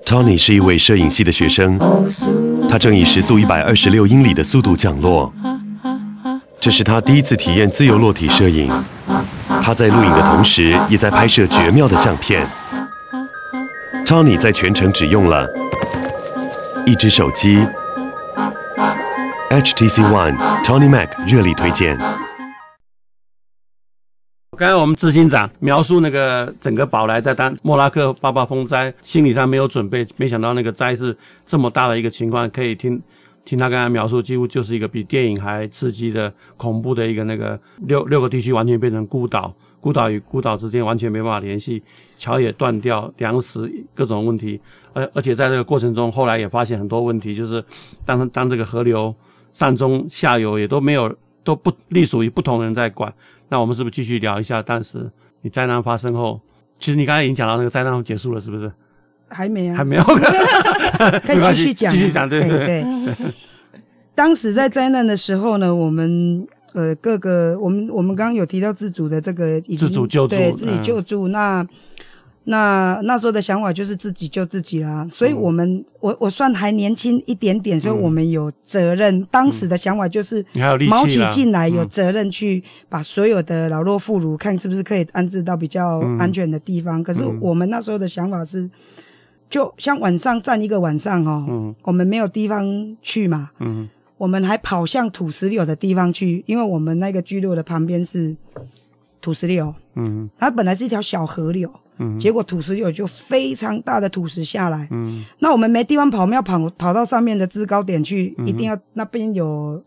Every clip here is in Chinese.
Tony 是一位摄影系的学生，他正以时速126英里的速度降落。这是他第一次体验自由落体摄影。他在录影的同时，也在拍摄绝妙的相片。Tony 在全程只用了一只手机。HTC One Tony Mac 热力推荐。 刚才我们执行长描述那个整个宝来在莫拉克爆发风灾，心理上没有准备，没想到那个灾是这么大的一个情况，可以听他刚才描述，几乎就是一个比电影还刺激的恐怖的一个那个六个地区完全变成孤岛，孤岛与孤岛之间完全没办法联系，桥也断掉，粮食各种问题，而且在这个过程中，后来也发现很多问题，就是当这个河流上中下游也都不隶属于不同人在管。那我们是不是继续聊一下当时你灾难发生后，其实你刚才已经讲到那个灾难结束了，是不是？ 还没啊， 还没有可以继续讲， 继续讲，对。 当时在灾难的时候呢，我们各个我们刚刚有提到自主的这个已经自主救助， 对，自己救助。那时候的想法就是自己救自己啦，所以我算还年轻一点点，所以我们有责任。当时的想法就是卯起劲来，有责任去把所有的老弱妇孺看是不是可以安置到比较安全的地方。可是我们那时候的想法是，就像晚上站一个晚上我们没有地方去嘛，我们还跑向土石流的地方去，因为我们那个聚落的旁边是土石流，它本来是一条小河流。结果土石流就非常大的土石下来，那我们没地方跑，我们要跑到上面的制高点去，一定要那边有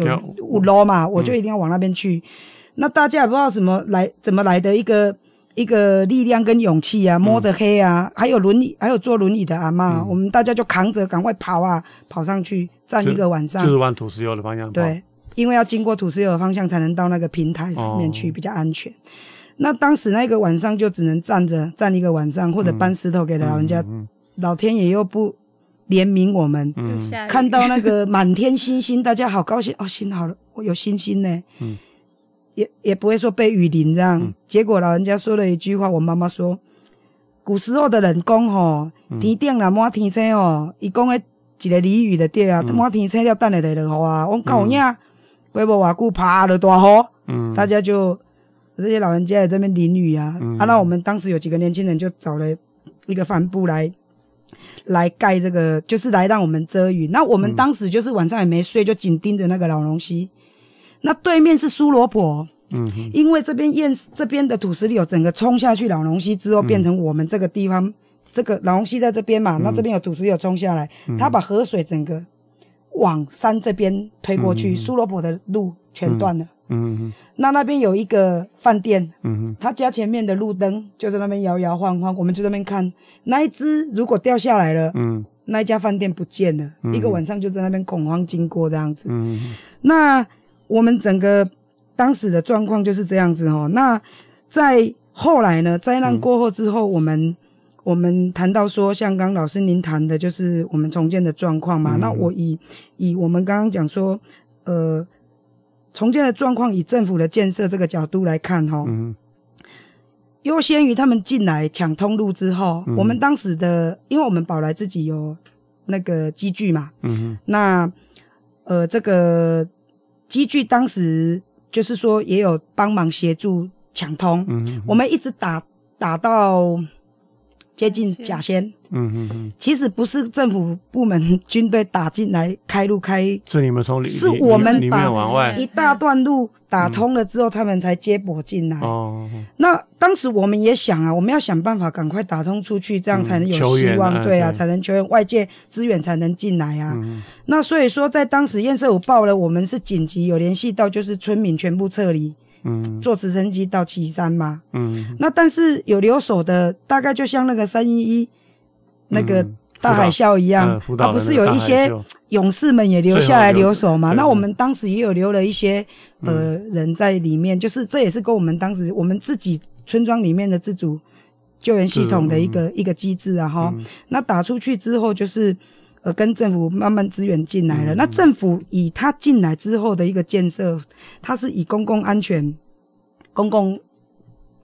5楼嘛，我就一定要往那边去。那大家也不知道怎么来的一个力量跟勇气啊，摸着黑啊，还有坐轮椅的阿嬷，我们大家就扛着赶快跑上去站一个晚上， 就是往土石流的方向跑。 对，因为要经过土石流的方向才能到那个平台上面去，比较安全。那当时那个晚上就只能站一个晚上，或者搬石头给老人家，老天爷又不怜悯我们，看到那个满天星星，大家好高兴哦，星好了，我有星星呢，也不会说被雨淋这样。结果老人家说了一句话，我妈妈说，古时候的人讲天顶若满天星伊讲的一个俚语就对啊，满天星了等下就落雨啊，我到影过无偌久啪就大雨，大家就。这些老人家也在那边淋雨啊，那我们当时有几个年轻人就找了一个帆布来盖这个，就是来让我们遮雨。那我们当时就是晚上也没睡，就紧盯着那个老龙溪。那对面是苏罗坡，因为这边的土石流整个冲下去老龙溪之后，变成我们这个地方，这个老龙溪在这边嘛，那这边有土石流冲下来，它把河水整个往山这边推过去，苏罗坡的路全断了。那边有一个饭店，他家前面的路灯就在那边摇摇晃晃，我们就在那边看。那一只如果掉下来了，那一家饭店不见了，一个晚上就在那边恐慌经过这样子。那我们整个当时的状况就是这样子那在后来呢，灾难过后之后，我们谈到说，像刚老师您谈的，就是我们重建的状况嘛。那我以我们刚刚讲说，重建的状况，以政府的建设这个角度来看优先于他们进来抢通路之后，我们当时的，因为我们宝来自己有那个机具嘛，那这个机具当时就是说也有帮忙协助抢通，我们一直打到接近甲仙，其实不是政府部门军队打进来开路是你们从是我们里面往外一大段路打通了之后，他们才接驳进来。那当时我们也想啊，我们要想办法赶快打通出去，这样才能有希望，对啊，才能求援，外界资源才能进来啊。那所以说，在当时堰塞湖报了，我们是紧急有联系到，就是村民全部撤离。坐直升机到旗山嘛，那但是有留守的，大概就像那个311那个大海啸一样，不是有一些勇士们也留下来留守嘛？那我们当时也有留了一些人在里面，就是这也是跟我们当时我们自己村庄里面的自主救援系统的一个机制啊那打出去之后，就是跟政府慢慢资源进来了。那政府以他进来之后的一个建设，它是以公共安全、公共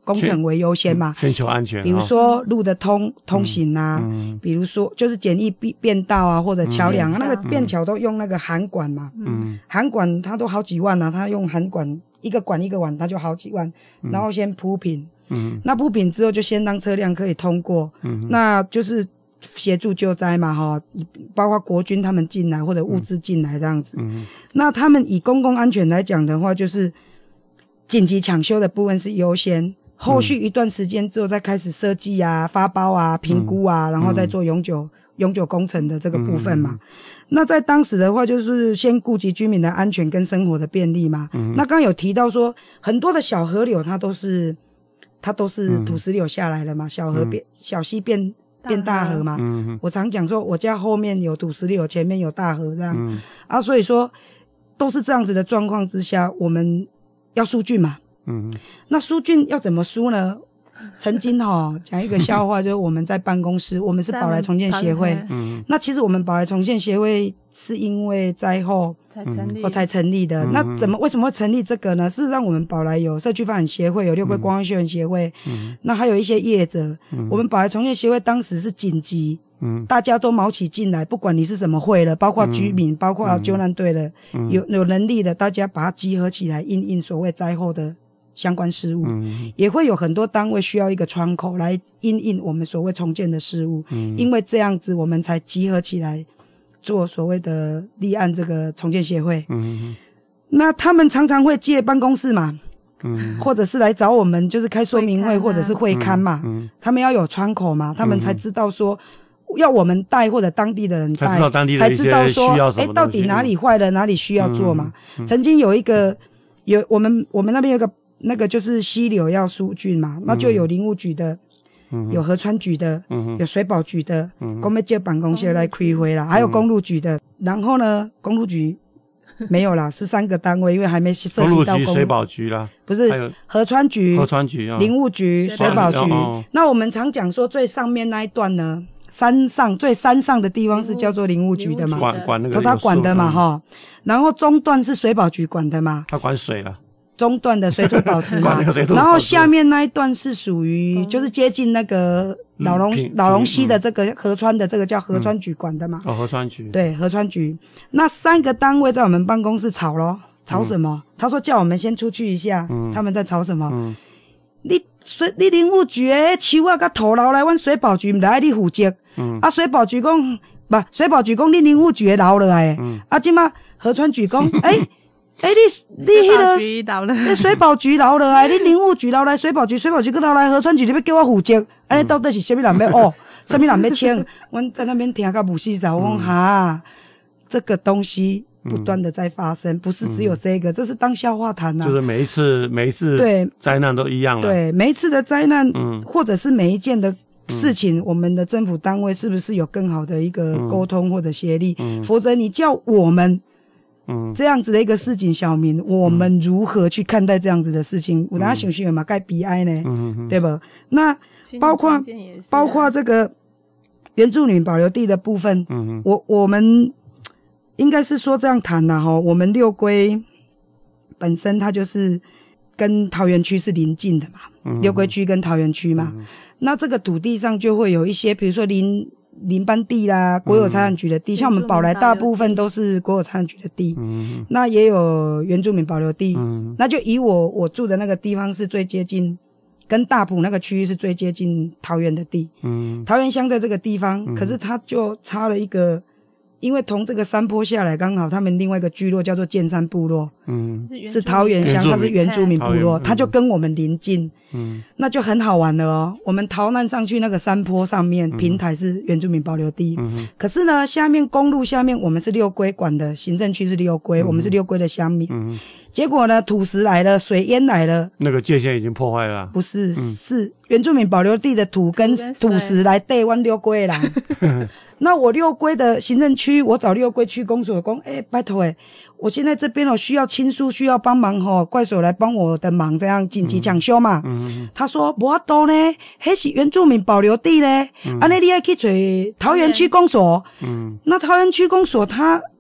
工程为优先嘛， 全球安全， 比如说路的通行啊，比如说就是简易便道啊，或者桥梁啊，那个便桥都用那个涵管嘛，涵管它都好几万啊，它用涵管一个管一个管，它就好几万，然后先铺平，那铺平之后就先让车辆可以通过，那就是协助救灾嘛，包括国军他们进来或者物资进来这样子，那他们以公共安全来讲的话，就是紧急抢修的部分是优先。后续一段时间之后再开始设计啊、发包啊、评估啊，然后再做永久工程的这个部分嘛。那在当时的话，就是先顾及居民的安全跟生活的便利嘛。那刚刚有提到说，很多的小河流它都是土石流下来了嘛，小河小溪变大河嘛。我常讲说，我家后面有土石流，前面有大河这样啊，所以说都是这样子的状况之下，我们要疏浚嘛。那疏浚要怎么疏呢？曾经讲一个笑话，就是我们在办公室，我们是宝来重建协会。那其实我们宝来重建协会是因为灾后才成立的。那为什么会成立这个呢？事实上，我们宝来有社区发展协会，有六龟观光休闲协会，那还有一些业者。我们宝来重建协会当时是紧急。大家都卯起劲来，不管你是什么会了，包括居民，包括救难队的，有能力的，大家把它集合起来，因所谓灾后的相关事务，也会有很多单位需要一个窗口来因我们所谓重建的事务，因为这样子我们才集合起来做所谓的立案这个重建协会。那他们常常会借办公室嘛，或者是来找我们，就是开说明会或者是会刊嘛，他们要有窗口嘛，他们才知道说要我们带或者当地的人带，才知道说到底哪里坏了，哪里需要做嘛。曾经有我们那边有个那个就是溪流要疏浚嘛，那就有林务局的，有河川局的，有水保局的，我们借办公室来开会啦，还有公路局的。然后呢，公路局没有啦，是3个单位，因为还没涉及到公路局、水保局啦， 不是河川局、林务局、水保局。那我们常讲说最上面那一段呢，最山上的地方是叫做林务局的嘛， 管那个他管的嘛然后中段是水保局管的嘛， 他管水了。 中段的水土保持嘛，然后下面那一段是属于就是接近那个老龙溪的这个河川的这个叫河川局管的嘛。 河川局。对， 河川局。那3个单位在我们办公室吵咯，吵什么？他说叫我们先出去一下，他们在吵什么？你林务局的树啊，甲土楼来，阮水保局唔来你负责。水保局讲，水保局讲你林务局的留落来的。即马河川局讲，你迄个水保局留落来，你林务局留来，水保局搁留来，河川局你要叫我负责，安尼到底是什么人要什么人要签？阮在那边听到不细扫，我讲哈，这个东西不断的在发生，不是只有这个，这是当笑话谈啊。 就是每一次对灾难都一样了。 对，每一次的灾难，或者是每一件的事情，我们的政府单位是不是有更好的一个沟通或者协力？否则你叫我们。这样子的一个市井小民，我们如何去看待这样子的事情？有哪想想嘛，该悲哀呢，对吧？那包括这个原住民保留地的部分，我们应该是说这样谈啦齁。我们六龟本身它就是跟桃园区是邻近的嘛，六龟区跟桃园区嘛，那这个土地上就会有一些，比如说林班地啦，国有财产局的地，像我们宝来大部分都是国有财产局的地，那也有原住民保留地，那就以我住的那个地方是最接近，跟大埔那个区域是最接近桃园的地，桃园乡在这个地方，可是它就差了一个，因为从这个山坡下来，刚好他们另外一个聚落叫做剑山部落，是桃园乡，它是原住民部落，它就跟我们邻近，那就很好玩了哦。我们逃难上去那个山坡上面，平台是原住民保留地，可是呢，下面公路下面我们是六龟管的，行政区是六龟，我们是六龟的乡民。结果呢，土石来了，水淹来了， 那个界限已经破坏了。不是，是原住民保留地的土跟土石来对阮六龟的人。那我六龟的行政区，我找六龟区公所说，拜托我现在这边需要亲疏，需要帮忙怪手来帮我的忙，这样紧急抢修嘛。他说没法度呢，那是原住民保留地呢，安尼你要去找桃园区公所。那桃园区公所他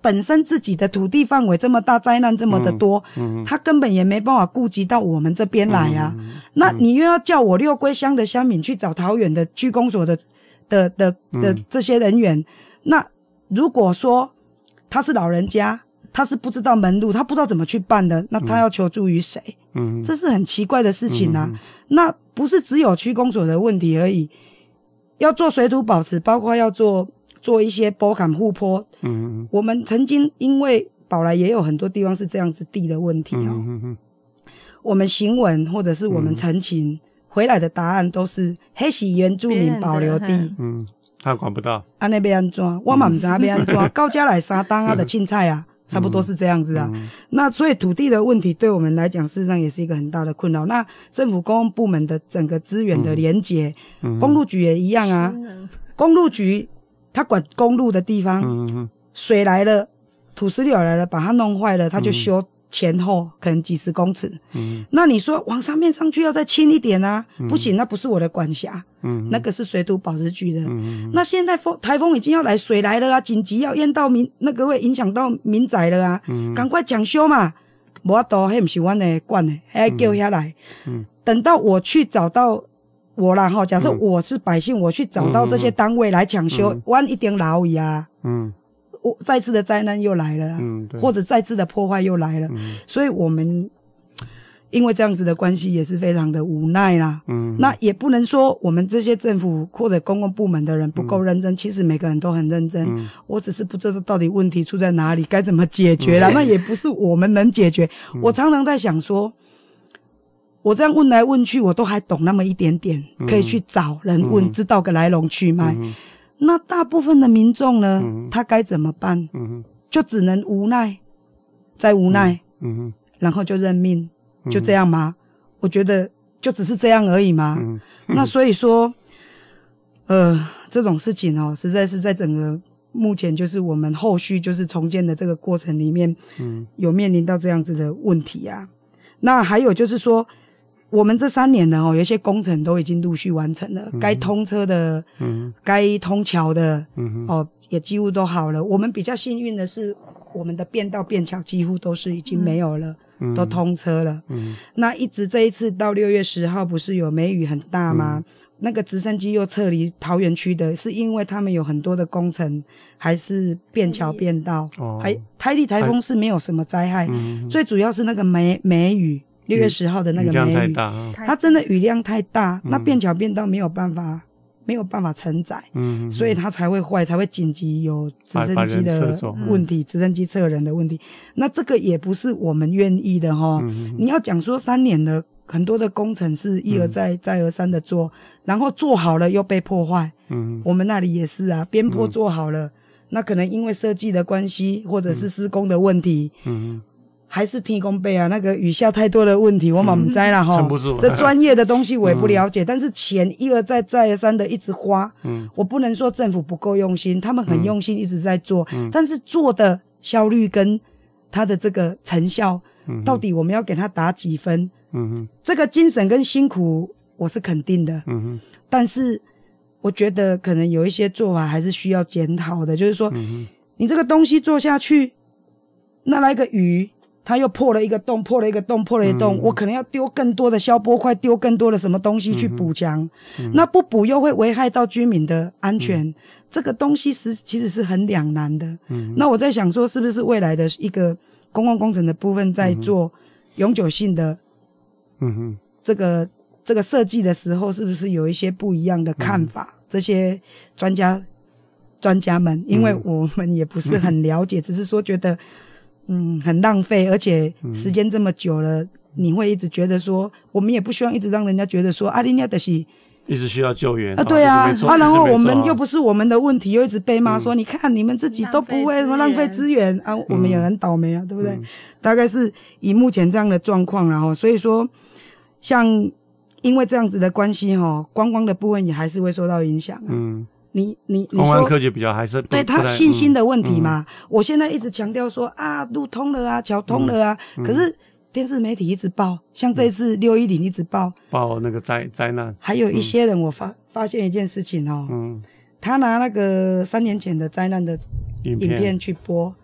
本身自己的土地范围这么大，灾难这么的多，他根本也没办法顾及到我们这边来啊。那你又要叫我六龟乡的乡民去找桃园的区公所的这些人员，那如果说他是老人家，他是不知道门路，他不知道怎么去办的，那他要求助于谁？这是很奇怪的事情啊。那不是只有区公所的问题而已，要做水土保持，包括要做一些坡坎护坡。我们曾经因为宝来也有很多地方是这样子地的问题哦。我们行文或者是我们陈情回来的答案都是黑是原住民保留地。 他管不到。 安尼要安怎？我嘛不知道要安怎。到家来3档啊的凊彩啊。差不多是这样子啊。那所以土地的问题对我们来讲事实上也是一个很大的困扰。那政府公共部门的整个资源的连结，公路局也一样啊。公路局他管公路的地方，水来了，土石流来了，把它弄坏了，他就修前后可能几十公尺。那你说往上面上去要再轻一点啊？不行，那不是我的管辖。那个是水土保持局的。那现在台风已经要来，水来了啊，紧急要淹到那个会影响到民宅了啊，赶快讲修嘛。没法度，那不是我的管的，还要叫下来。等到我去找到我啦哈，假设我是百姓，我去找到这些单位来抢修，我一定老伊啊。我再次的灾难又来了啊，或者再次的破坏又来了。所以我们因为这样子的关系也是非常的无奈啦。那也不能说我们这些政府或者公共部门的人不够认真，其实每个人都很认真。我只是不知道到底问题出在哪里，该怎么解决啦。那也不是我们能解决。我常常在想说，我这样问来问去，我都还懂那么一点点，可以去找人问，知道个来龙去脉。那大部分的民众呢，他该怎么办？就只能无奈，再无奈，然后就认命。就这样吗？我觉得就只是这样而已嘛。那所以说，这种事情哦，实在是在整个目前就是我们后续就是重建的这个过程里面，有面临到这样子的问题啊。那还有就是说，我们这3年呢，有一些工程都已经陆续完成了，该通车的，该通桥的，也几乎都好了。我们比较幸运的是，我们的便道便桥几乎都是已经没有了。都通车了。那一直这一次到6月10号不是有梅雨很大吗？那个直升机又撤离桃园区的，是因为他们有很多的工程，还是便桥便道？还台力台风是没有什么灾害，最主要是那个梅雨，6月10号的那个梅雨，它真的雨量太大，那便桥便道没有办法承载，所以它才会坏，才会紧急有直升机的问题，直升机撤人的问题。那这个也不是我们愿意的齁。你要讲说3年的很多的工程是一而再再而三的做，然后做好了又被破坏。我们那里也是啊，边坡做好了，那可能因为设计的关系或者是施工的问题，还是天公伯啊，那个雨下太多的问题，我嘛不知啦齁。 撑不住。 这专业的东西我也不了解，但是钱一而再再而三的一直花，我不能说政府不够用心，他们很用心一直在做，但是做的效率跟他的这个成效，到底我们要给他打几分？这个精神跟辛苦我是肯定的，但是我觉得可能有一些做法还是需要检讨的，就是说，你这个东西做下去，那来个雨。他又破了一个洞，我可能要丢更多的消波块，丢更多的什么东西去补强，那不补又会危害到居民的安全，这个东西其实是很两难的。那我在想说，是不是未来的一个公共工程的部分在做永久性的，这个设计的时候，是不是有一些不一样的看法？这些专家们，因为我们也不是很了解，只是说觉得。很浪费，而且时间这么久了，你会一直觉得说，我们也不希望一直让人家觉得说，人家就是一直需要救援啊，对啊，然后我们又不是我们的问题，又一直被骂说，你看你们自己都不会什么浪费资源啊，我们也很倒霉啊，对不对？大概是以目前这样的状况，然后所以说，像因为这样子的关系观光的部分也还是会受到影响啊。你公安科技比较还是对他信心的问题嘛？我现在一直强调说路通了啊，桥通了啊，可是电视媒体一直报，像这一次610一直报那个灾难， 还有一些人我发现一件事情他拿那个3年前的灾难的影片去播，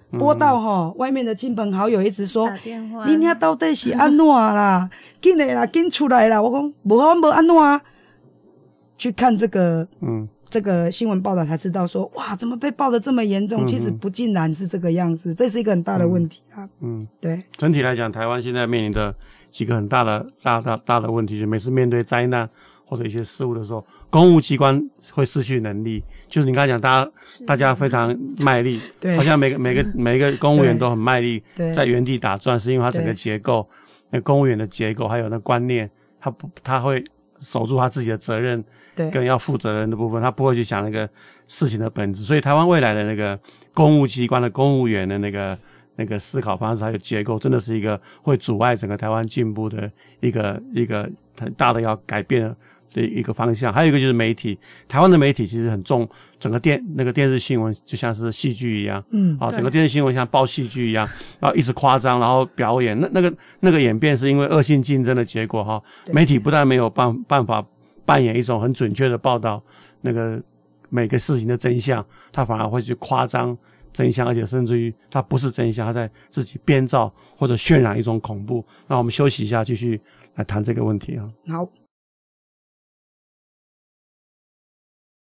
播到吼外面的亲朋好友一直说打电话， 你遐到底是安怎啦？紧来啦，紧出来啦！我讲无安怎啊？去看这个这个新闻报道才知道说，哇，怎么被爆得这么严重？其实不尽然是这个样子，这是一个很大的问题啊。对。 整体来讲，台湾现在面临的几个很大的问题，就是每次面对灾难或者一些事务的时候，公务机关会失去能力。就是你刚才讲，大家非常卖力，好像每个公务员都很卖力，在原地打转，是因为他整个结构，那公务员的结构还有那观念，他会守住他自己的责任。跟要负责任的部分，他不会去想那个事情的本质，所以台湾未来的那个公务机关的公务员的那个思考方式还有结构，真的是一个会阻碍整个台湾进步的一个很大的要改变的一个方向。还有一个就是媒体，台湾的媒体其实很重整个电视新闻就像是戏剧一样，整个电视新闻像报戏剧一样，然后一直夸张，然后表演，那个演变是因为恶性竞争的结果哈。媒体不但没有办法扮演一种很准确的报道那个每个事情的真相，他反而会去夸张真相，而且甚至于他不是真相，他在自己编造或者渲染一种恐怖。那我们休息一下，继续来谈这个问题啊。 好。